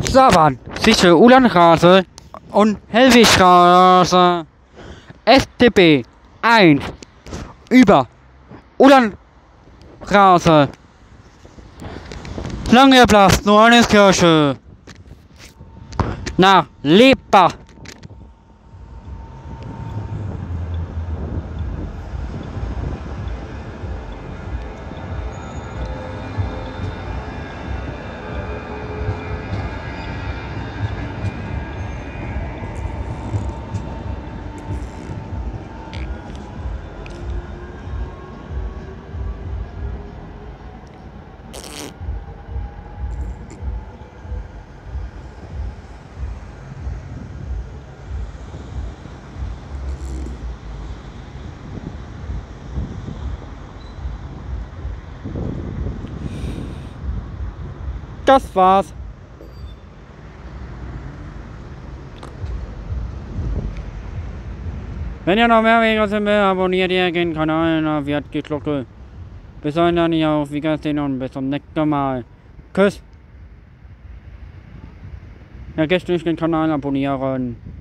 Saban, zwischen Ulanstraße und Hellwigstraße. STB 1 über Ulanstraße. Langer Platz, Johanniskirche. Nach Lebach. Das war's. Wenn ihr noch mehr Videos sehen will, abonniert ihr den Kanal und aktiviert die Glocke. Bis dann, auf Wiedersehen und bis zum nächsten Mal. Tschüss. Vergesst nicht den Kanal abonnieren.